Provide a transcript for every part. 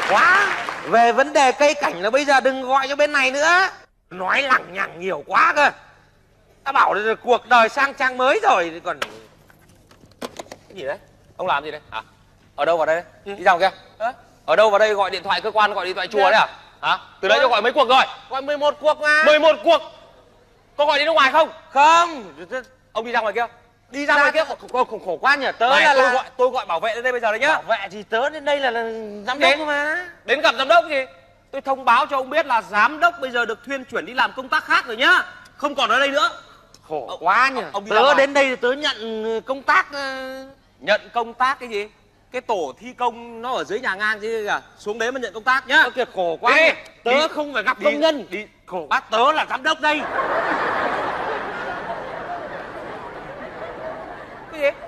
quá. Về vấn đề cây cảnh là bây giờ đừng gọi cho bên này nữa. Nói lằng nhằng nhiều quá cơ. Ta bảo là cuộc đời sang trang mới rồi thì còn... Cái gì đấy? Ông làm gì đấy? Hả? Ở đâu vào đây? Đi ra kia. Ở đâu vào đây gọi điện thoại cơ quan, gọi điện thoại chùa đấy à? Hả? Từ đấy cho gọi mấy cuộc rồi? Gọi 11 cuộc mà. 11 cuộc? Có gọi đi nước ngoài không? Không. Ông đi ra ngoài kia. Đi ra ngoài kia khổ quá nhỉ. Tớ này, là tôi gọi bảo vệ đến đây bây giờ đấy nhá. Bảo vệ thì tớ đến đây là giám đốc mà. Đến gặp giám đốc gì? Tôi thông báo cho ông biết là giám đốc bây giờ được thuyên chuyển đi làm công tác khác rồi nhá. Không còn ở đây nữa. Khổ quá nhỉ. Ông đi tớ đến đây thì tớ nhận công tác. Nhận công tác cái gì? Cái tổ thi công nó ở dưới nhà ngang chứ kìa. Xuống đấy mà nhận công tác nhá. Kìa khổ quá nhỉ. Tớ không phải gặp công nhân. Đi. Khổ quá, tớ là giám đốc đây. Cái gì?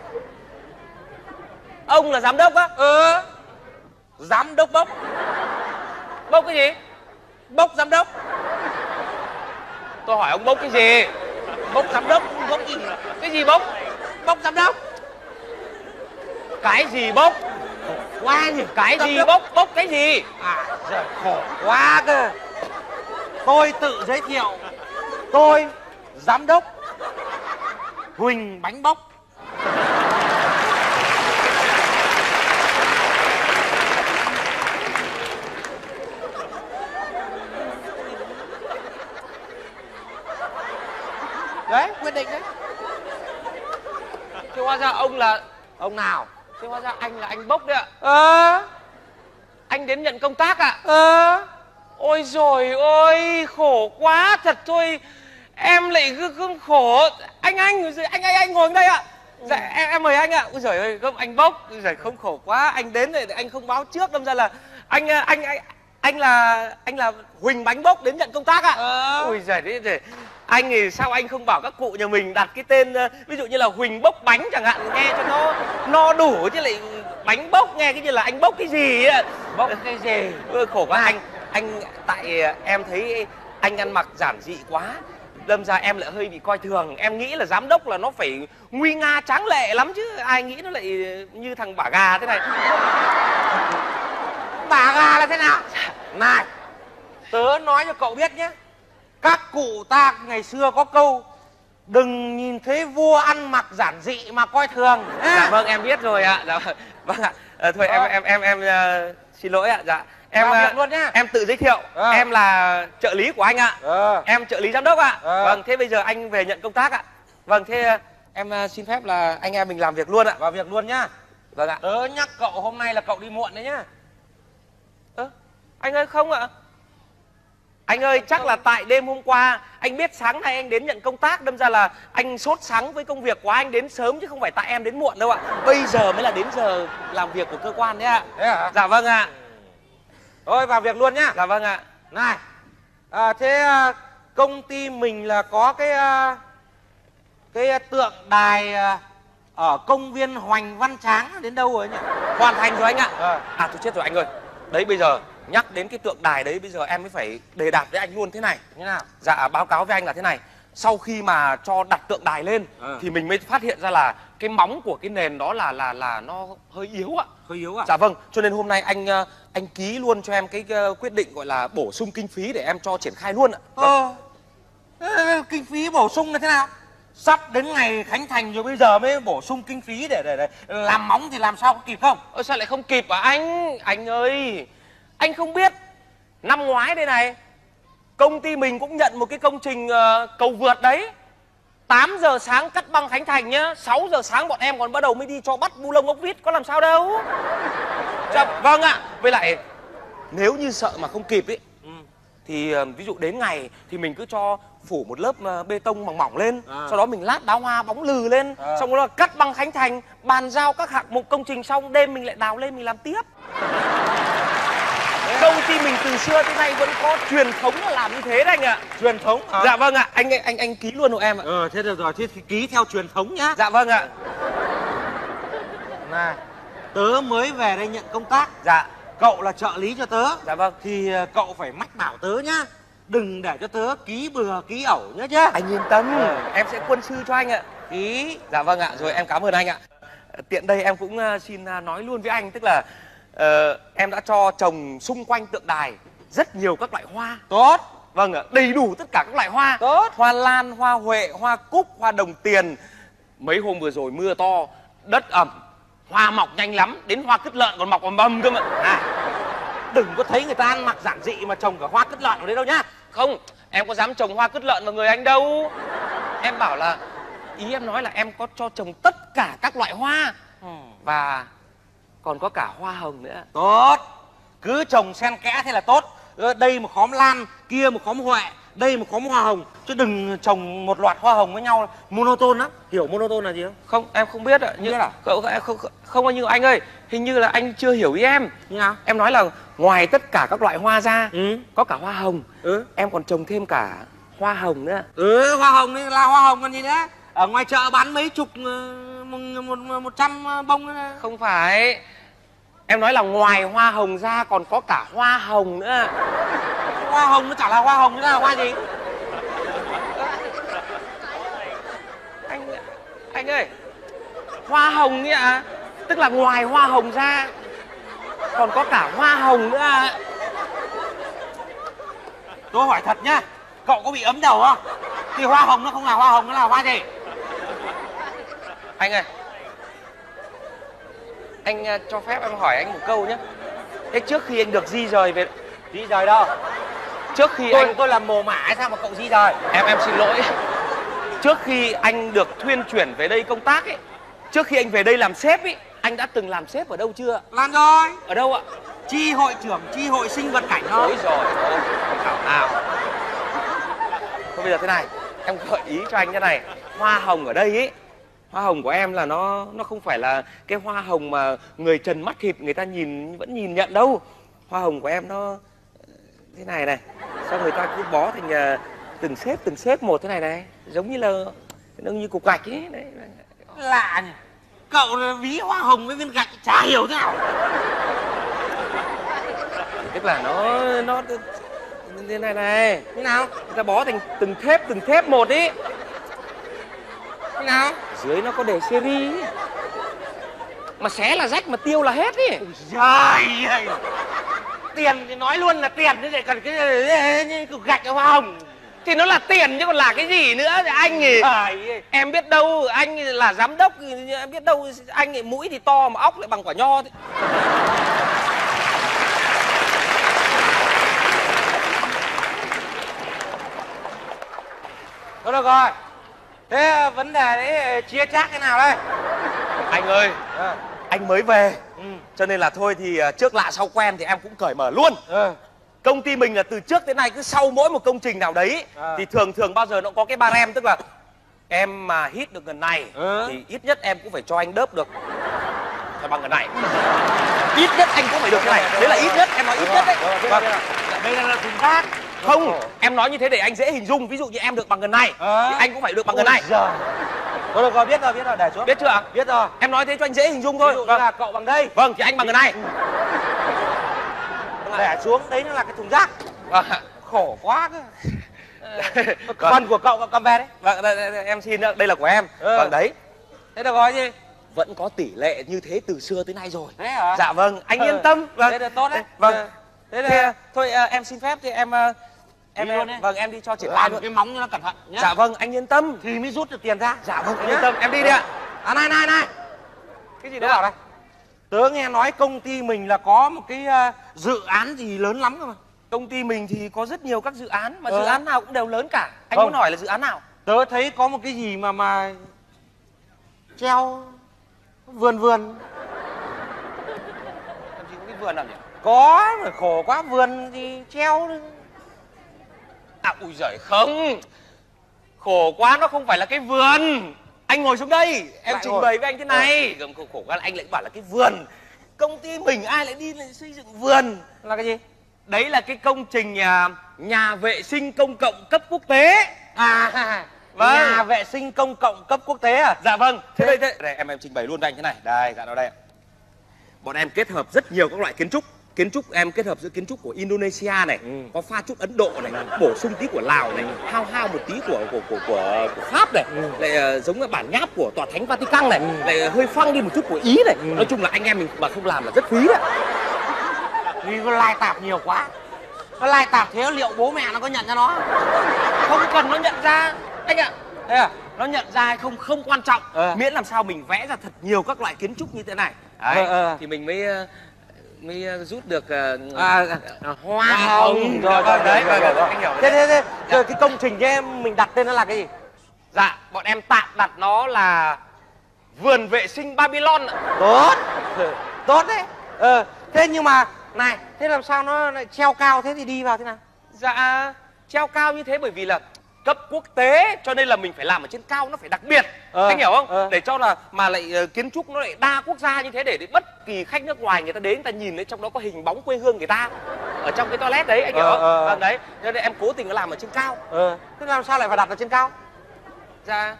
Ông là giám đốc á? Giám đốc bốc. Bốc cái gì? Bốc giám đốc. Tôi hỏi ông bốc cái gì? Bốc giám đốc. Bốc gì? Cái gì bốc? Bốc giám đốc. Cái gì bốc? Quá nhỉ. Cái gì bốc? Bốc cái gì? À giời, khổ quá cơ. Tôi tự giới thiệu. Tôi giám đốc Huỳnh Bánh Bốc. Đấy, quyết định đấy. Thế hóa ra ông là... Ông nào? Thế hóa ra anh là anh Bốc đấy ạ. Anh đến nhận công tác ạ? Ôi dồi ôi, khổ quá thật thôi. Em lại cứ khổ. Anh ngồi đây ạ. Dạ em mời anh ạ. Ôi giời ơi, không anh Bốc. Ôi giời, không khổ quá. Anh đến rồi anh không báo trước, đâm ra là anh là Huỳnh Bánh Bốc đến nhận công tác ạ. Ôi giời đấy. Anh thì sao anh không bảo các cụ nhà mình đặt cái tên ví dụ như là Huỳnh Bốc Bánh chẳng hạn, nghe cho nó no đủ, chứ lại Bánh Bốc nghe cái như là anh bốc cái gì á. Bốc cái gì? Khổ quá. Anh tại em thấy anh ăn mặc giản dị quá, đâm ra em lại hơi bị coi thường. Em nghĩ là giám đốc là nó phải nguy nga tráng lệ lắm chứ, ai nghĩ nó lại như thằng bả gà thế này. Bả gà là thế nào? Này, tớ nói cho cậu biết nhé. Các cụ ta ngày xưa có câu đừng nhìn thấy vua ăn mặc giản dị mà coi thường. Dạ vâng, em biết rồi ạ. Dạ vâng ạ. Thôi em xin lỗi ạ. Dạ em việc luôn nhá. em tự giới thiệu. Em là trợ lý của anh ạ. Em trợ lý giám đốc ạ. Vâng, thế bây giờ anh về nhận công tác ạ. Vâng, thế em xin phép là anh em mình làm việc luôn ạ. Vào việc luôn nhá. Vâng ạ. Tớ nhắc cậu hôm nay là cậu đi muộn đấy nhá. Anh ơi không ạ. Anh ơi, chắc là tại đêm hôm qua anh biết sáng nay anh đến nhận công tác, đâm ra là anh sốt sắng với công việc quá, anh đến sớm chứ không phải tại em đến muộn đâu ạ. Bây giờ mới là đến giờ làm việc của cơ quan đấy ạ. Thế hả? Dạ vâng ạ. Thôi vào việc luôn nhá. Dạ vâng ạ. Này, thế công ty mình là có cái tượng đài ở công viên Hoành Văn Tráng đến đâu rồi nhỉ? Hoàn thành rồi anh ạ. Tôi chết rồi anh ơi. Đấy bây giờ nhắc đến cái tượng đài đấy, bây giờ em mới phải đề đạp với anh luôn thế này. Như nào? Dạ báo cáo với anh là thế này. Sau khi mà cho đặt tượng đài lên thì mình mới phát hiện ra là cái móng của cái nền đó là nó hơi yếu ạ. Hơi yếu à? Dạ vâng, cho nên hôm nay anh ký luôn cho em cái quyết định gọi là bổ sung kinh phí để em cho triển khai luôn ạ. Kinh phí bổ sung là thế nào? Sắp đến ngày khánh thành rồi bây giờ mới bổ sung kinh phí để làm móng thì làm sao có kịp không? Sao lại không kịp à anh? Anh ơi, anh không biết năm ngoái đây này công ty mình cũng nhận một cái công trình cầu vượt đấy. 8 giờ sáng cắt băng khánh thành nhá, 6 giờ sáng bọn em còn bắt đầu mới đi cho bắt bu lông ốc vít, có làm sao đâu. Vâng ạ. Với lại nếu như sợ mà không kịp ấy thì ví dụ đến ngày thì mình cứ cho phủ một lớp bê tông mỏng mỏng lên, sau đó mình lát đá hoa bóng lừ lên, xong rồi cắt băng khánh thành, bàn giao các hạng mục công trình xong, đêm mình lại đào lên mình làm tiếp. Công ty mình từ xưa tới nay vẫn có truyền thống là làm như thế đấy anh ạ. Truyền thống hả? Dạ vâng ạ. Anh ký luôn hộ em ạ. Thế được rồi, thế thì ký theo truyền thống nhá. Dạ vâng ạ. Này, tớ mới về đây nhận công tác. Dạ. Cậu là trợ lý cho tớ. Dạ vâng. Thì cậu phải mách bảo tớ nhá. Đừng để cho tớ ký bừa ký ẩu nhá chứ. Anh yên tâm, em sẽ quân sư cho anh ạ. Ký. Dạ vâng ạ, rồi em cảm ơn anh ạ. Tiện đây em cũng xin nói luôn với anh, tức là em đã cho trồng xung quanh tượng đài rất nhiều các loại hoa. Tốt. Vâng ạ, đầy đủ tất cả các loại hoa. Tốt. Hoa lan, hoa huệ, hoa cúc, hoa đồng tiền. Mấy hôm vừa rồi mưa to, đất ẩm, hoa mọc nhanh lắm, đến hoa cứt lợn còn mọc ầm ầm cơ mà. Đừng có thấy người ta ăn mặc giản dị mà trồng cả hoa cứt lợn vào đấy đâu nhá. Không, em có dám trồng hoa cứt lợn vào người anh đâu. Em bảo là, ý em nói là em có cho trồng tất cả các loại hoa. Và còn có cả hoa hồng nữa. Tốt. Cứ trồng xen kẽ thế là tốt. Đây một khóm lan, kia một khóm huệ, đây một khóm hoa hồng. Chứ đừng trồng một loạt hoa hồng với nhau monotone lắm. Hiểu monotone là gì không? Không, em không biết ạ. Biết à? Không bao nhiêu anh ơi. Hình như là anh chưa hiểu ý em. Như nào? Em nói là ngoài tất cả các loại hoa ra, có cả hoa hồng. Em còn trồng thêm cả hoa hồng nữa. Hoa hồng đấy là hoa hồng còn gì nữa. Ở ngoài chợ bán mấy chục, 100 bông nữa. Không phải. Em nói là ngoài hoa hồng ra còn có cả hoa hồng nữa. Hoa hồng nó chả là hoa hồng, nó là hoa gì? Anh ơi, hoa hồng ấy ạ. Tức là ngoài hoa hồng ra còn có cả hoa hồng nữa ạ. Tôi hỏi thật nhá, cậu có bị ấm đầu không? Thì hoa hồng nó không là hoa hồng, nó là hoa gì? Anh ơi, anh cho phép em hỏi anh một câu nhé. Thế trước khi anh được di rời về... Di rời đâu? Trước khi tôi làm mồ mả hay sao mà cậu di rời? Em xin lỗi. Trước khi anh được thuyên chuyển về đây công tác ấy, trước khi anh về đây làm sếp ấy, anh đã từng làm sếp ở đâu chưa? Làm rồi. Ở đâu ạ? Chi hội trưởng chi hội sinh vật cảnh thôi. Ôi rồi, thảo nào. Thôi bây giờ thế này, em gợi ý cho anh thế này. Hoa hồng ở đây ấy, hoa hồng của em là nó không phải là cái hoa hồng mà người trần mắt thịt người ta vẫn nhìn nhận đâu. Hoa hồng của em nó thế này này, xong người ta cứ bó thành từng xếp một thế này này, giống như cục gạch ấy đấy. Lạ nhỉ. Cậu ví hoa hồng với viên gạch chả hiểu thế nào. Tức là nó thế này này. Thế nào? Người ta bó thành từng thép một ý. Thế nào? Dưới nó có để seri ý. Mà xé là rách mà tiêu là hết ý. Trời ơi. Tiền thì nói luôn là tiền, thế lại cần cái cục gạch ở hoa hồng. Thì nó là tiền chứ còn là cái gì nữa thì anh ấy. Em biết đâu anh là giám đốc, em biết đâu anh ấy mũi thì to mà óc lại bằng quả nho thế. Thôi được rồi. Thế vấn đề đấy chia chác thế nào đây? Anh ơi, anh mới về, cho nên là thôi thì trước lạ sau quen thì em cũng cởi mở luôn. Công ty mình là từ trước đến nay cứ sau mỗi một công trình nào đấy thì thường bao giờ nó có cái barem, tức là em mà hit được gần này thì ít nhất em cũng phải cho anh đớp được phải bằng gần này. Ít nhất anh cũng phải được cái này. Đấy là ít nhất, em nói ít nhất đấy. Đây là thùng rác. Không, em nói như thế để anh dễ hình dung. Ví dụ như em được bằng gần này thì anh cũng phải được bằng gần này. Thôi được rồi, biết rồi, để xuống. Biết chưa ạ? Biết rồi. Em nói thế cho anh dễ hình dung thôi. Ví dụ như là cậu bằng đây. Vâng, thì anh bằng gần này. Để xuống, đấy nó là cái thùng rác. Khổ quá cơ. Phần của cậu cầm về đấy. Vâng, em xin, đây là của em. Vâng, đấy. Thế được rồi gì? Vẫn có tỷ lệ như thế từ xưa tới nay rồi. Thế hả? Dạ vâng, anh yên tâm. Vâng. Thế là tốt đấy. Vâng. Thế là... Thôi em xin phép thì em luôn đấy. Vâng, em đi cho triển làm luôn. cái móng cho nó cẩn thận nhá. Dạ vâng, anh yên tâm. Thì mới rút được tiền ra. Dạ vâng, anh yên tâm, em đi đi ạ. Này. Cái gì đó bảo đây? Tớ nghe nói công ty mình là có một cái dự án gì lớn lắm cơ mà. Công ty mình thì có rất nhiều các dự án, mà dự án nào cũng đều lớn cả. Anh Không. muốn hỏi là dự án nào? Tớ thấy có một cái gì mà treo vườn. Làm gì có cái vườn nào nhỉ? Có, mà khổ quá, vườn thì treo. Ui giời, không. Khổ quá, nó không phải là cái vườn. Anh ngồi xuống đây, em Lại trình ngồi. bày với anh thế này. Khổ quá là anh lại bảo là cái vườn. Công ty mình ai lại đi lại xây dựng vườn. Là cái gì? Đấy là cái công trình nhà vệ sinh công cộng cấp quốc tế. Vâng. Nhà vệ sinh công cộng cấp quốc tế à? Dạ vâng. Thế đây, đây em trình bày luôn cho anh thế này. Đây, dạ nó đây. Bọn em kết hợp rất nhiều các loại kiến trúc. Kiến trúc em kết hợp giữa kiến trúc của Indonesia này, có pha chút Ấn Độ này, bổ sung tí của Lào này, hao một tí của Pháp này, lại giống như bản nháp của tòa thánh Vatican này, lại hơi phăng đi một chút của Ý này. Nói chung là anh em mình mà không làm là rất phí đấy. Vì nó lai tạp nhiều quá. Nó lai tạp thế liệu bố mẹ nó có nhận ra nó? Không cần nó nhận ra anh ạ. Thế à? Nó nhận ra hay không không quan trọng, miễn làm sao mình vẽ ra thật nhiều các loại kiến trúc như thế này. Đấy, thì mình mới rút được hoa hồng. Rồi đấy, anh hiểu. Thế cái công trình ấy mình đặt tên nó là cái gì? Dạ, bọn em tạm đặt nó là vườn vệ sinh Babylon ạ. Tốt đấy. Thế nhưng mà này, thế làm sao nó lại treo cao thế thì đi vào thế nào? Dạ, treo cao như thế bởi vì là cấp quốc tế cho nên là mình phải làm ở trên cao, nó phải đặc biệt. Anh hiểu không? Để cho là mà lại kiến trúc nó lại đa quốc gia như thế, để bất kỳ khách nước ngoài người ta đến người ta nhìn thấy trong đó có hình bóng quê hương người ta ở trong cái toilet đấy, anh hiểu không? Vâng đấy, cho nên em cố tình làm ở trên cao. Thế làm sao lại phải đặt ở trên cao? Dạ,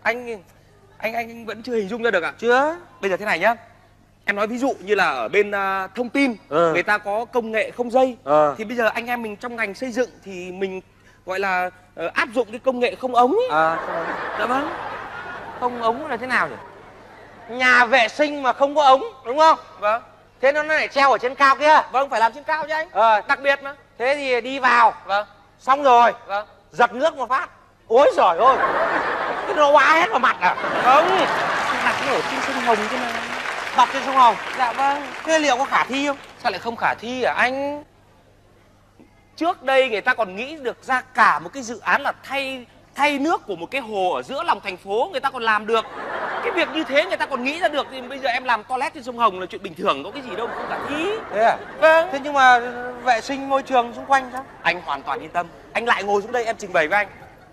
anh vẫn chưa hình dung ra được ạ? Chưa. Bây giờ thế này nhá, em nói ví dụ như là ở bên thông tin người ta có công nghệ không dây, thì bây giờ anh em mình trong ngành xây dựng thì mình gọi là áp dụng cái công nghệ không ống ấy. Dạ vâng. Không ống là thế nào nhỉ? Nhà vệ sinh mà không có ống, đúng không? Vâng. Thế nó lại treo ở trên cao kia. Vâng, phải làm trên cao chứ anh. Đặc biệt mà. Thế thì đi vào. Vâng. Xong rồi. Vâng. Giật nước một phát. Ôi giời ơi, cái nó hóa hết vào mặt à? Không, đặt nó ở trên sông Hồng chứ mà. Đặt trên sông Hồng? Dạ vâng. Thế liệu có khả thi không? Sao lại không khả thi hả anh? Trước đây người ta còn nghĩ được ra cả một cái dự án là thay nước của một cái hồ ở giữa lòng thành phố, người ta còn làm được. Cái việc như thế người ta còn nghĩ ra được, thì bây giờ em làm toilet trên sông Hồng là chuyện bình thường, có cái gì đâu mà không khả thi. Thế à? Vâng. Thế nhưng mà vệ sinh môi trường xung quanh sao? Anh hoàn toàn yên tâm. Anh lại ngồi xuống đây em trình bày với anh.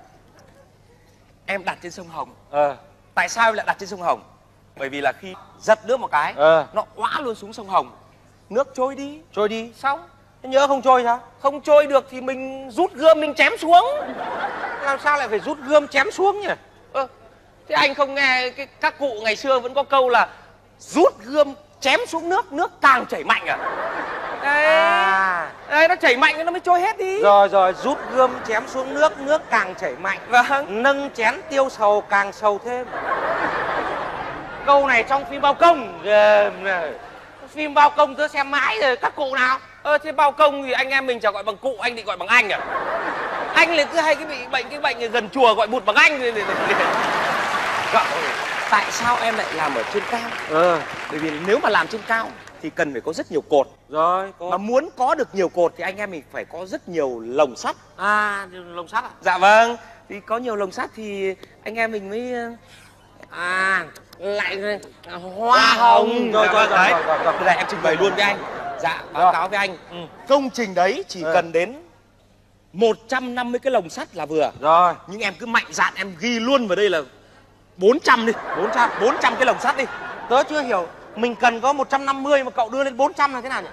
Em đặt trên sông Hồng. Tại sao em lại đặt trên sông Hồng? Bởi vì là khi giật nước một cái, nó oã luôn xuống sông Hồng. Nước trôi đi. Trôi đi. Xong. Thế nhớ không trôi sao? Không trôi được thì mình rút gươm mình chém xuống. Làm sao lại phải rút gươm chém xuống nhỉ? Thế anh không nghe các cụ ngày xưa vẫn có câu là rút gươm chém xuống nước, nước càng chảy mạnh à? Đấy, đấy, nó chảy mạnh nó mới trôi hết đi. Rồi, rút gươm chém xuống nước, nước càng chảy mạnh. Vâng. Nâng chén tiêu sầu càng sầu thêm. Câu này trong phim Bao Công. Phim Bao Công tớ xem mãi rồi, các cụ nào? Thế Bao Công thì anh em mình chả gọi bằng cụ, anh định gọi bằng anh à? Anh lại cứ hay cái bệnh gần chùa gọi bụt bằng anh. Cậu, tại sao em lại làm ở trên cao? Bởi vì nếu mà làm trên cao thì cần phải có rất nhiều cột. Rồi, mà muốn có được nhiều cột thì anh em mình phải có rất nhiều lồng sắt. Lồng sắt à? Dạ vâng. Thì có nhiều lồng sắt thì anh em mình mới lại hoa hồng. Rồi, bây giờ em trình bày luôn với anh. Dạ, báo cáo với anh. Công trình đấy chỉ cần đến 150 cái lồng sắt là vừa. Rồi. Nhưng em cứ mạnh dạn em ghi luôn vào đây là 400 đi. 400 cái lồng sắt đi. Tớ chưa hiểu. Mình cần có 150 mà cậu đưa lên 400 là thế nào nhỉ?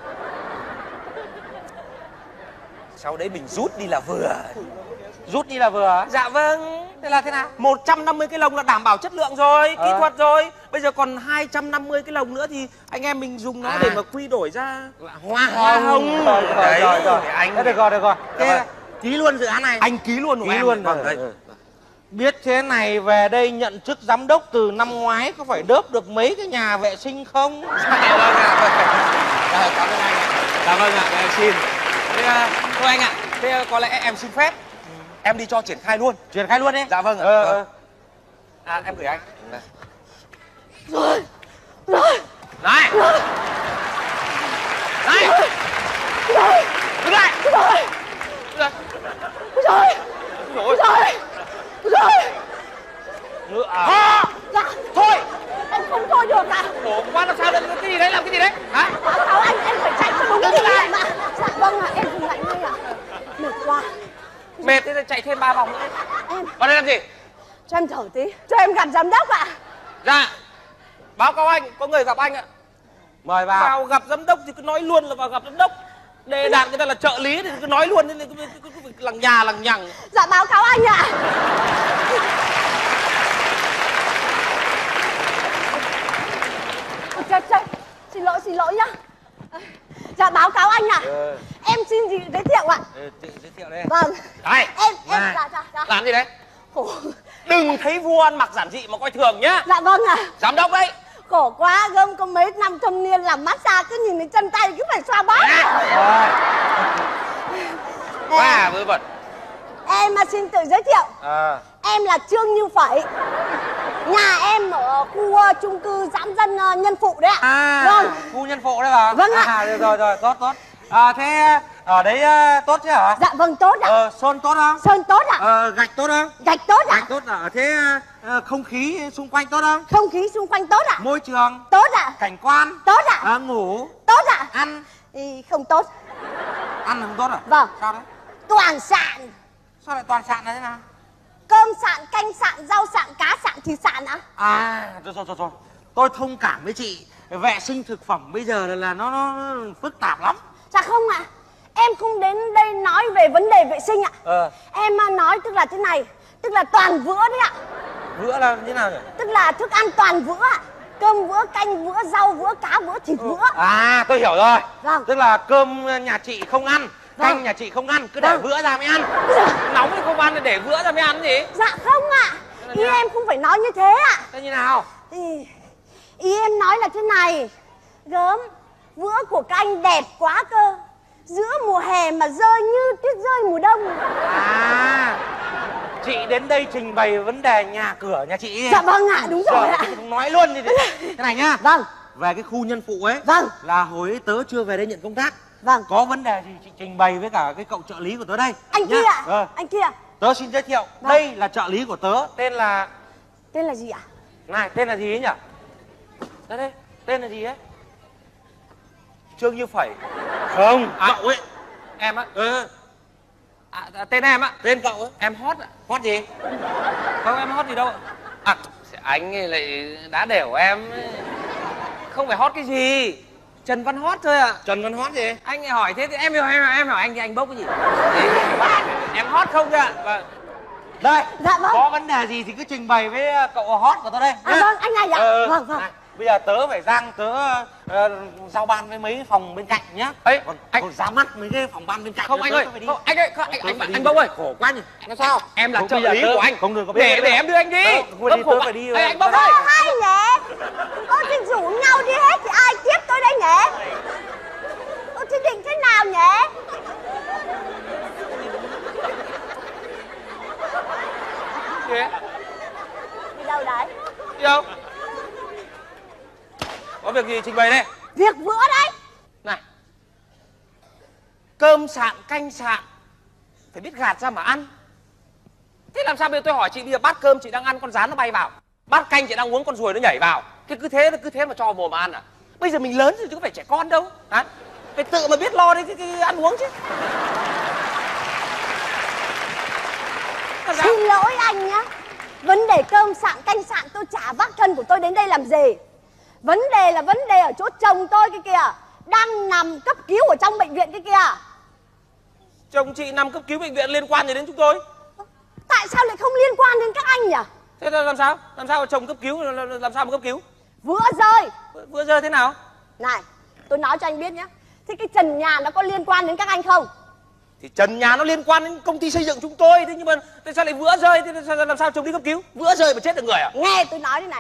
Sau đấy mình rút đi là vừa. Rút đi là vừa? Dạ vâng. Thế là thế nào? 150 cái lồng là đảm bảo chất lượng rồi, kỹ thuật rồi. Bây giờ còn 250 cái lồng nữa thì anh em mình dùng nó để mà quy đổi ra hoa hồng. Rồi. Anh... Được rồi. Thế ký luôn dự án này. Anh ký luôn của em. Luôn. Vâng, đây. Biết thế này về đây nhận chức giám đốc từ năm ngoái có phải đớp được mấy cái nhà vệ sinh không? Dạ vâng ạ. Rồi, cảm ơn anh ạ. Dạ vâng ạ, em xin. Thế, thôi anh ạ, thế có lẽ em xin phép. Em đi cho triển khai luôn. Triển khai luôn đi. Dạ vâng ạ. Em gửi anh. Rồi. Này. Này. Đứng lại. Dạ. Thôi. Em không thôi được ạ. Khổ quá, làm sao đấy? Cái gì đấy, làm cái gì đấy? Hả? Báo cáo anh, em phải chạy cho đúng cái này mà. Dạ vâng ạ, em dừng lại ngay ạ. Mệt quá. Mệt thế thì chạy thêm 3 vòng nữa. Em. Vào đây làm gì? Cho em thở tí. Cho em gặp giám đốc ạ. Dạ. Báo cáo anh, có người gặp anh ạ. Mời vào. Vào gặp giám đốc thì cứ nói luôn là vào gặp giám đốc. Đề đạt người ta là trợ lý thì cứ nói luôn, cứ lằng nhà lằng nhằng. Dạ báo cáo anh ạ. Trời, xin lỗi nhá. Dạ báo cáo anh ạ. Em xin giới thiệu ạ. Giới thiệu đây. Vâng. Đây. Em dạ. Làm gì đấy? Đừng thấy vua ăn mặc giản dị mà coi thường nhá. Dạ vâng ạ. Giám đốc đấy. Khổ quá, Gươm có mấy năm thâm niên làm massage cứ nhìn thấy chân tay cứ phải xoa bóp. Quá vớ vẩn. Em xin tự giới thiệu. Em là Trương Như Phẩy. Nhà em ở khu chung cư giãn dân nhân phụ đấy ạ. Vâng. Khu nhân phụ đấy hả? Vâng ạ. Rồi, tốt. Thế ở đấy tốt chứ hả? Dạ vâng, tốt ạ. Sơn tốt không? Sơn tốt ạ. Gạch tốt không? Gạch tốt ạ. Gạch tốt ạ. Thế không khí xung quanh tốt không? Không khí xung quanh tốt ạ. Môi trường Tốt ạ. cảnh quan Tốt ạ. ngủ Tốt ạ. ăn Thì không tốt. ăn là không tốt à? Vâng. Sao đấy? Toàn sạn. Sao lại toàn sạn là thế nào? Cơm sạn, canh sạn, rau sạn, cá sạn, thịt sạn ạ. Rồi. Tôi thông cảm với chị. Vệ sinh thực phẩm bây giờ là nó phức tạp lắm. Dạ không ạ. Em không đến đây nói về vấn đề vệ sinh ạ. Em nói tức là thế này. Tức là toàn vữa đấy ạ. Vữa là như nào nhỉ? Tức là thức ăn toàn vữa ạ. Cơm vữa, canh vữa, rau vữa, cá vữa, thịt vữa. Tôi hiểu rồi. Vâng. Tức là cơm nhà chị không ăn, canh nhà chị không ăn, cứ để vữa ra mới ăn. Nóng thì không ăn thì để vữa ra mới ăn gì? Dạ không ạ. Ý em không phải nói như thế ạ. Thế như nào? Ý em nói là thế này. Gớm, vữa của các anh đẹp quá cơ. Giữa mùa hè mà rơi như tuyết rơi mùa đông. Chị đến đây trình bày vấn đề nhà cửa nhà chị. Dạ vâng ạ, đúng rồi ạ. Nói luôn đi. Thế này nhá. Vâng. Về cái khu nhân phụ ấy. Vâng. Là hồi ấy tớ chưa về đây nhận công tác. Vâng. Có vấn đề gì chị trình bày với cả cái cậu trợ lý của tớ đây. Anh kia ạ. Anh kia. Tớ xin giới thiệu. Vâng. Đây là trợ lý của tớ. Tên là... Tên là gì ạ? Này, tên là gì ấy nhỉ? Đây, tên là gì ấy? Trương Như Phẩy. Không, cậu ấy. Em á? Tên em á? Tên cậu ấy. Em hot ạ. Hot gì? Không, em hot gì đâu. Anh ấy lại đá đểu em ấy. Không phải hot cái gì. Trần Văn Hót thôi ạ. Trần Văn Hót gì? Anh ấy hỏi thế thì em hỏi anh thì anh bốc cái gì? Em hot không ạ? Vâng. Đây. Dạ vâng. Có vấn đề gì thì cứ trình bày với cậu hot của tớ đây. Vâng, anh này ạ. Vâng. Này, bây giờ tớ phải sang giao ban với mấy phòng bên cạnh nhá. Ấy, còn ra mắt mấy cái phòng ban bên cạnh. Không anh ơi, anh bốc ơi. Khổ quá nhỉ. Nó sao? Em là trợ lý của anh. Không được có biết. Để em đưa anh đi. Tớ phải đi. Anh bốc ơi. Hai nhỉ? Thì rủ nhau đi hết thì ai tiếp tôi đây nhỉ? Thì định thế nào nhỉ? Gì? Đi đâu đấy? Đi đâu? Có việc gì trình bày đây? Việc bữa đấy. Này, cơm sạn, canh sạn phải biết gạt ra mà ăn. Thế làm sao bây giờ tôi hỏi chị, bây giờ bát cơm chị đang ăn con rán nó bay vào, bát canh chị đang uống con ruồi nó nhảy vào, thế cứ thế mà cho mồm mà ăn à? Bây giờ mình lớn rồi chứ có phải trẻ con đâu hả? Phải tự mà biết lo đi cái ăn uống chứ. Xin lỗi anh nhá. Vấn đề cơm sạn, canh sạn tôi chả vác thân của tôi đến đây làm gì. Vấn đề là vấn đề ở chỗ chồng tôi cái kìa, đang nằm cấp cứu ở trong bệnh viện cái kìa. Chồng chị nằm cấp cứu bệnh viện liên quan gì đến chúng tôi? Tại sao lại không liên quan đến các anh nhỉ? Thế làm sao? Làm sao mà chồng cấp cứu, làm sao mà cấp cứu? Vữa rơi. Vữa rơi thế nào? Này, tôi nói cho anh biết nhé. Thế cái trần nhà nó có liên quan đến các anh không? Thì trần nhà nó liên quan đến công ty xây dựng chúng tôi. Thế nhưng mà tại sao lại vữa rơi? Thế làm sao chồng đi cấp cứu? Vữa rơi mà chết được người à? Nghe tôi nói thế này.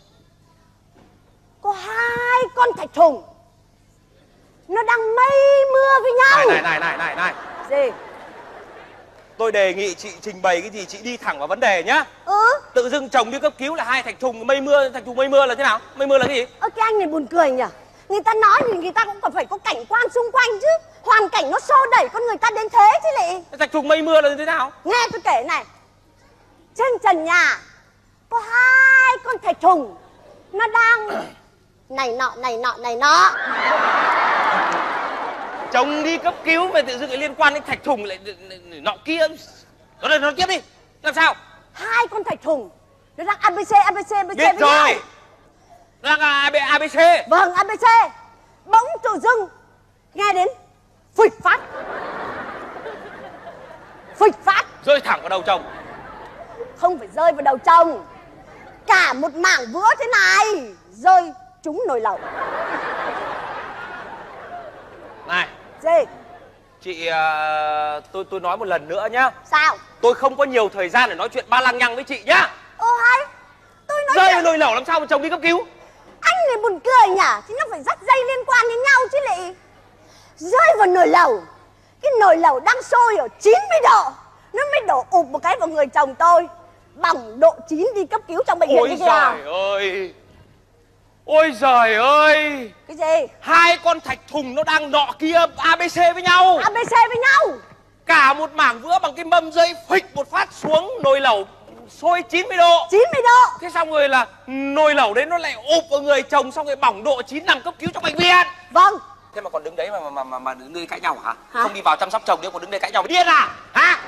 Có hai con thạch thùng nó đang mây mưa với nhau. Này. Gì? Tôi đề nghị chị trình bày cái gì chị đi thẳng vào vấn đề nhá. Tự dưng chồng đi cấp cứu là hai thạch thùng mây mưa là thế nào? Mây mưa là cái gì? Cái anh này buồn cười nhỉ. Người ta nói thì người ta cũng còn phải có cảnh quan xung quanh chứ. Hoàn cảnh nó xô đẩy con người ta đến thế chứ lị. Thạch thùng mây mưa là thế nào? Nghe tôi kể này. Trên trần nhà có hai con thạch thùng nó đang này nọ. Chồng đi cấp cứu về tự dưng lại liên quan đến thạch thùng lại nọ kia. Nói tiếp đi. Làm sao? Hai con thạch thùng nó đang ABC biết với nhau. Rồi. Nó đang ABC. Vâng, ABC. Bỗng tự dưng nghe đến phịch phát Rơi thẳng vào đầu chồng. Không phải rơi vào đầu chồng, cả một mảng vữa thế này rơi trúng nồi lẩu. Này Gì? chị, tôi nói một lần nữa nhá. Sao? Tôi không có nhiều thời gian để nói chuyện ba lăng nhăng với chị nhá. Hay tôi nói Rơi chuyện... nồi lẩu làm sao mà chồng đi cấp cứu? Anh này buồn cười nhỉ? Thì nó phải dắt dây liên quan đến nhau chứ lại rơi vào nồi lẩu. Cái nồi lẩu đang sôi ở 90 độ, nó mới đổ ụp một cái vào người chồng tôi, bỏng độ 9 đi cấp cứu trong bệnh viện. Ôi giời ơi, ôi giời ơi. Cái gì? Hai con thạch thùng nó đang nọ kia ABC với nhau. ABC với nhau. Cả một mảng vữa bằng cái mâm dây phịch một phát xuống nồi lẩu sôi 90 độ. 90 độ. Thế xong rồi là nồi lẩu đấy nó lại ụp vào người chồng, xong rồi bỏng độ 9 nằm cấp cứu trong bệnh viện. Vâng. Thế mà còn đứng đấy mà đứng đây cãi nhau hả? Hả? Không đi vào chăm sóc chồng nữa, còn đứng đây cãi nhau điên à? Hả?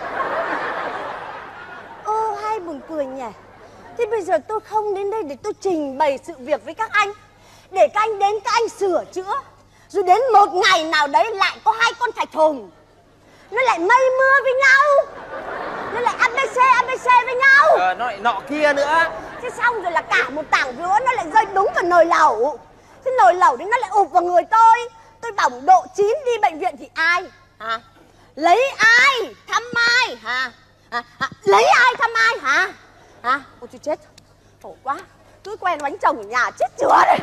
Ô, hay buồn cười nhỉ. Thế bây giờ tôi không đến đây để tôi trình bày sự việc với các anh, để các anh đến các anh sửa chữa, rồi đến một ngày nào đấy lại có hai con thạch thùng nó lại mây mưa với nhau, nó lại ABC với nhau. Nó lại nọ kia nữa. Thế xong rồi là cả một tảng vữa nó lại rơi đúng vào nồi lẩu. Thế nồi lẩu đấy nó lại ụp vào người tôi bỏng độ 9 đi bệnh viện thì ai hả? Lấy ai thăm ai hả? Lấy ai thăm ai hả? Ôi tôi chết, khổ quá, cứ quen bánh chồng ở nhà chết chữa đây.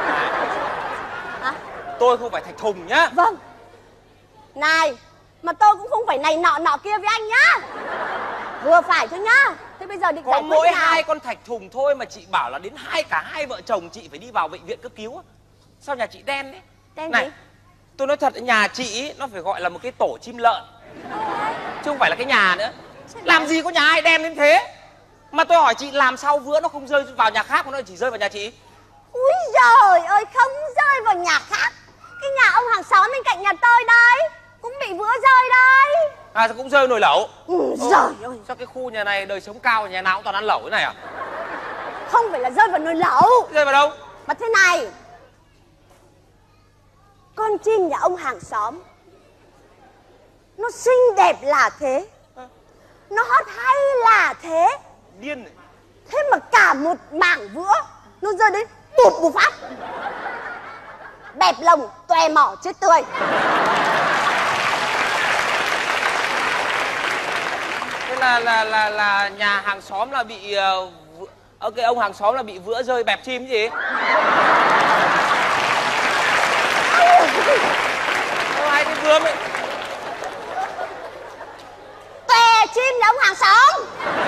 Tôi không phải thạch thùng nhá. Vâng. Này, mà tôi cũng không phải này nọ kia với anh nhá, vừa phải thôi nhá. Thế bây giờ định có giải quyết mỗi nào? hai con thạch thùng thôi mà chị bảo là đến cả hai vợ chồng chị phải đi vào bệnh viện cấp cứu. Sao nhà chị đen đấy? Đen này gì? tôi nói thật, nhà chị ý, nó phải gọi là một cái tổ chim lợn chứ không phải là cái nhà nữa. Làm gì có nhà ai đen đến thế. Mà tôi hỏi chị làm sao vữa nó không rơi vào nhà khác mà nó chỉ rơi vào nhà chị? Úi giời ơi, không rơi vào nhà khác. Cái nhà ông hàng xóm bên cạnh nhà tôi đây cũng bị vữa rơi đây. À, cũng rơi nồi lẩu. Giời ơi, Sao cái khu nhà này đời sống cao, nhà nào cũng toàn ăn lẩu thế này à? không phải là rơi vào nồi lẩu. Rơi vào đâu? Mà thế này, con chim nhà ông hàng xóm nó xinh đẹp là thế, nó hót hay là thế, Điên này. thế mà cả một mảng vữa nó rơi đến bụp một phát, bẹp lồng toe mỏ chết tươi. Thế là nhà hàng xóm là bị cái ông hàng xóm là bị vữa rơi bẹp chim gì? Hai cái vữa ấy. Toe chim nhà ông hàng xóm.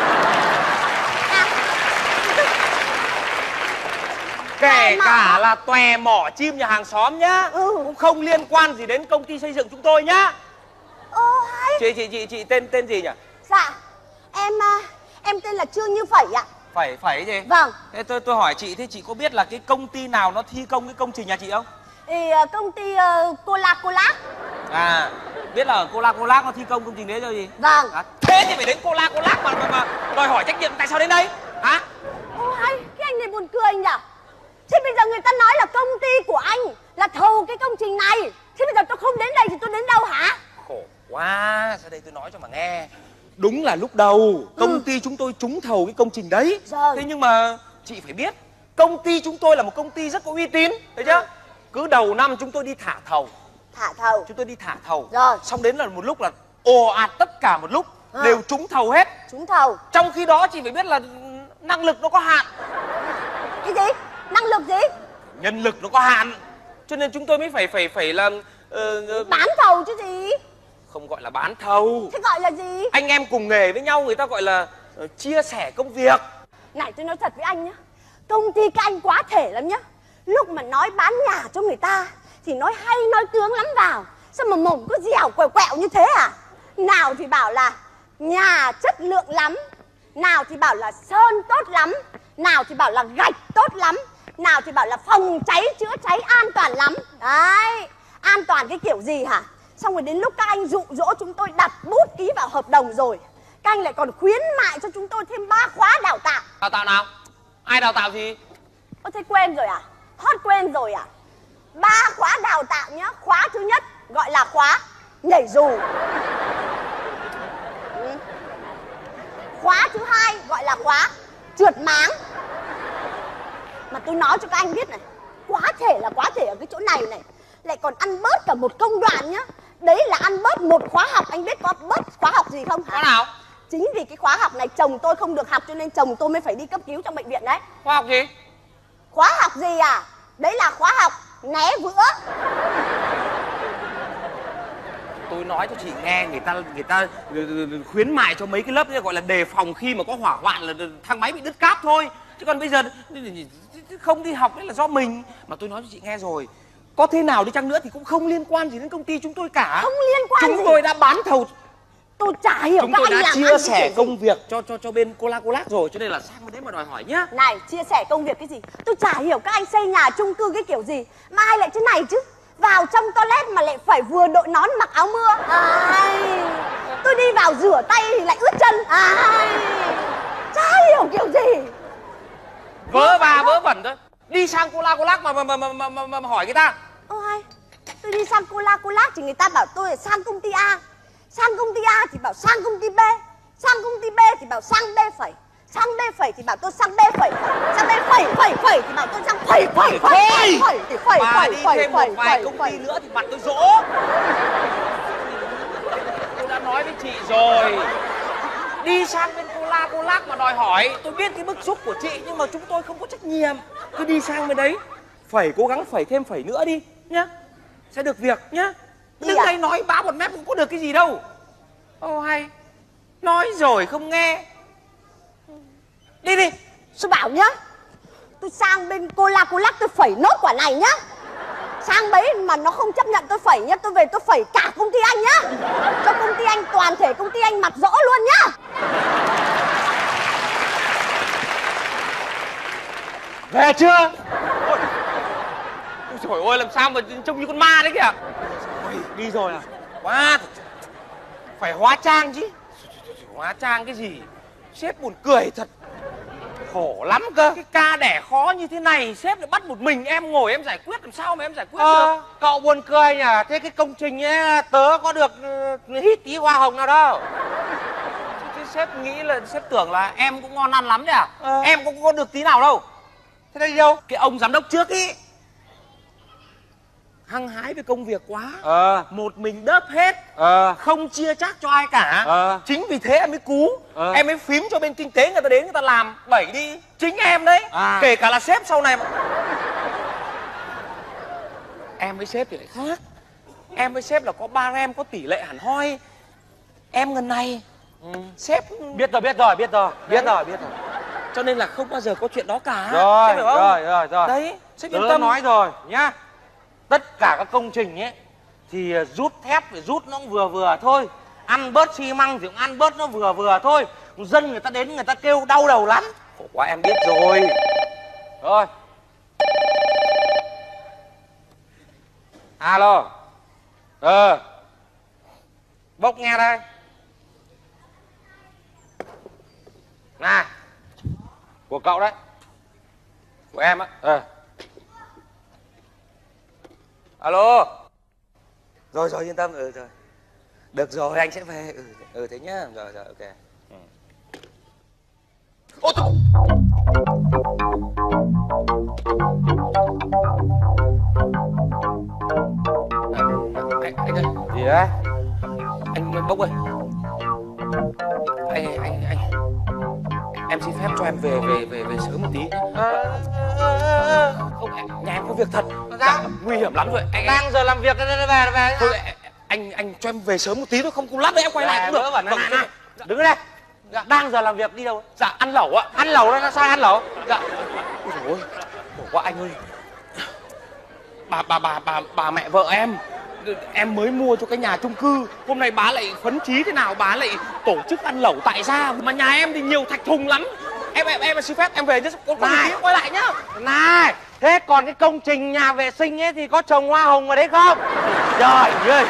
Kể cả là tòe mỏ chim nhà hàng xóm nhá, cũng không liên quan gì đến công ty xây dựng chúng tôi nhá. Ô hay. Chị tên gì nhỉ? Dạ, em tên là Trương Như Phẩy ạ. Phải gì? Vâng. Thế tôi hỏi chị, thế chị có biết là cái công ty nào nó thi công cái công trình nhà chị không? Thì công ty Cola. À, biết là Cola nó thi công công trình đấy rồi gì? Vâng. Thế thì phải đến Cola mà đòi hỏi trách nhiệm tại sao đến đây? Hả? Ô hay, cái anh này buồn cười nhỉ. Thế bây giờ người ta nói là công ty của anh là thầu cái công trình này, thế bây giờ tôi không đến đây thì tôi đến đâu hả? Khổ quá, ra đây tôi nói cho mà nghe. Đúng là lúc đầu công ty chúng tôi trúng thầu cái công trình đấy. Rồi. Thế nhưng mà chị phải biết, công ty chúng tôi là một công ty rất có uy tín, thấy chưa? Cứ đầu năm chúng tôi đi thả thầu. Chúng tôi đi thả thầu. Rồi. Xong đến là một lúc là ồ ạt tất cả một lúc đều trúng thầu hết. Trúng thầu. Trong khi đó chị phải biết là năng lực nó có hạn. Cái gì? Năng lực gì? Nhân lực nó có hạn. Cho nên chúng tôi mới phải là bán thầu chứ gì? không gọi là bán thầu. Thế gọi là gì? Anh em cùng nghề với nhau người ta gọi là chia sẻ công việc. Này tôi nói thật với anh nhá, công ty các anh quá thể lắm nhá. Lúc mà nói bán nhà cho người ta thì nói hay nói tướng lắm vào, sao mà mồm cứ dẻo quẹo quẹo như thế à? Nào thì bảo là nhà chất lượng lắm, nào thì bảo là sơn tốt lắm, nào thì bảo là gạch tốt lắm, nào thì bảo là phòng cháy chữa cháy an toàn lắm. Đấy, an toàn cái kiểu gì hả? Xong rồi đến lúc các anh dụ dỗ chúng tôi đặt bút ký vào hợp đồng rồi, các anh lại còn khuyến mại cho chúng tôi thêm 3 khóa đào tạo. Đào tạo nào? Ai đào tạo gì? Ơ thế quên rồi à? Hót quên rồi à? 3 khóa đào tạo nhá. Khóa thứ nhất gọi là khóa nhảy dù. Khóa thứ hai gọi là khóa trượt máng. Mà tôi nói cho các anh biết này, quá thể là quá thể ở cái chỗ này này lại còn ăn bớt cả một công đoạn nhá. Đấy là ăn bớt một khóa học. Anh biết có bớt khóa học gì không hả? Khóa nào? Chính vì cái khóa học này chồng tôi không được học cho nên chồng tôi mới phải đi cấp cứu trong bệnh viện đấy. Khóa học gì? Khóa học gì à? Đấy là khóa học né vữa. Tôi nói cho chị nghe, người ta khuyến mại cho mấy cái lớp gọi là đề phòng khi mà có hỏa hoạn là thang máy bị đứt cáp thôi. Chứ còn bây giờ không đi học đấy là do mình. Mà tôi nói cho chị nghe rồi, có thế nào đi chăng nữa thì cũng không liên quan gì đến công ty chúng tôi cả. Không liên quan chúng gì. tôi đã bán thầu. Tôi chả hiểu Chúng các tôi anh đã làm chia ăn sẻ cái công việc cho bên Cola Colac rồi, cho nên là sang bên đấy mà đòi hỏi nhá. Này, chia sẻ công việc cái gì? Tôi chả hiểu các anh xây nhà chung cư cái kiểu gì mà ai lại thế này chứ. Vào trong toilet mà lại phải vừa đội nón mặc áo mưa. Tôi đi vào rửa tay thì lại ướt chân. Chả hiểu kiểu gì. Vớ va vớ vẩn thôi. Đi sang Cola Colac mà hỏi người ta. Ôi, tôi đi sang Cola Colac thì người ta bảo tôi là sang công ty A. Sang công ty A thì bảo sang công ty B. Sang công ty B thì bảo sang B phẩy. Sang B phẩy thì bảo tôi sang B phẩy. Sang B phẩy thì bảo tôi sang phẩy. Bà đi thêm một vài công ty nữa thì mặt tôi rỗ. Tôi đã nói với chị rồi, đi sang bên Cola Colac mà đòi hỏi. Tôi biết cái bức xúc của chị nhưng mà chúng tôi không có trách nhiệm. Cứ đi sang bên đấy, cố gắng phẩy thêm phẩy nữa đi nhá, sẽ được việc nhá. Đứng đây nói bá một mép cũng có được cái gì đâu. Ô hay, nói rồi không nghe. Đi đi. Tôi bảo nhá, tôi sang bên Cola Colac tôi phẩy nốt quả này nhá. Sang bấy mà nó không chấp nhận tôi phẩy nhá, tôi về tôi phẩy cả công ty anh nhá. Cho công ty anh, toàn thể công ty anh mặt rõ luôn nhá. Về chưa? Ôi trời ơi, làm sao mà trông như con ma đấy kìa. Ôi, đi rồi à? Quá, phải hóa trang chứ. Hóa trang cái gì? Sếp buồn cười thật. Khổ lắm cơ. Cái ca đẻ khó như thế này sếp lại bắt một mình em ngồi em giải quyết, làm sao mà em giải quyết được? Cậu buồn cười nhỉ. Thế cái công trình ấy tớ có được hít tí hoa hồng nào đâu. Chứ sếp nghĩ là, sếp tưởng là em cũng ngon ăn lắm đấy à? Em cũng có được tí nào đâu. Thế đây đi đâu? Cái ông giám đốc trước ý hăng hái với công việc quá. Một mình đớp hết. Không chia chác cho ai cả. Chính vì thế em mới cú. Em mới phím cho bên kinh tế người ta đến người ta làm đẩy đi. Chính em đấy. Kể cả là sếp sau này mà... Em với sếp thì lại khác. Em với sếp là có barem, có tỷ lệ hẳn hoi. Em ngần này sếp Biết rồi. cho nên là không bao giờ có chuyện đó cả. Rồi. Đấy, sếp yên Tớ tâm. nói rồi nhá. Tất cả các công trình ấy thì rút thép phải rút nó cũng vừa thôi. Ăn bớt xi măng thì cũng ăn bớt nó vừa thôi. Dân người ta đến người ta kêu đau đầu lắm. Khổ quá, em biết rồi. Rồi. Alo. Bốc nghe đây. Này. Của cậu đấy. Của em á. Alo. Rồi yên tâm. Rồi. Được rồi, anh sẽ về. Thế nhá. Rồi ok. Ôi tôi... Anh ơi. Gì đấy? Anh Bốc ơi. Anh em xin phép cho em về sớm một tí. Không, nhà em có việc thật. Dạ, nguy hiểm lắm rồi. Anh Đang giờ làm việc nên về. thôi anh cho em về sớm một tí thôi, không lát nữa em quay lại cũng được. Này. Đứng đây. Dạ. Đang giờ làm việc đi đâu? Dạ, ăn lẩu ạ. Ăn lẩu đó, sao ăn lẩu? Dạ. Ôi dồi ôi, khổ quá anh ơi. Bà mẹ vợ em mới mua cho cái nhà chung cư. Hôm nay bà lại phấn chí thế nào, bà lại tổ chức ăn lẩu tại gia. Mà nhà em thì nhiều thạch thùng lắm. Em xin phép em về nhé, có Này. quay lại nhá. Này, thế còn cái công trình nhà vệ sinh ấy thì có trồng hoa hồng ở đấy không? Trời ơi.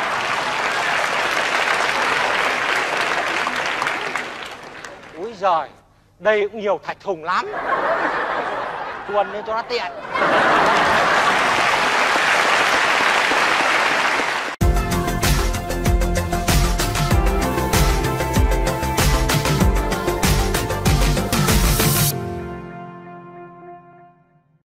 Úi giời, đây cũng nhiều thạch thùng lắm. Tuần nên cho nó tiện.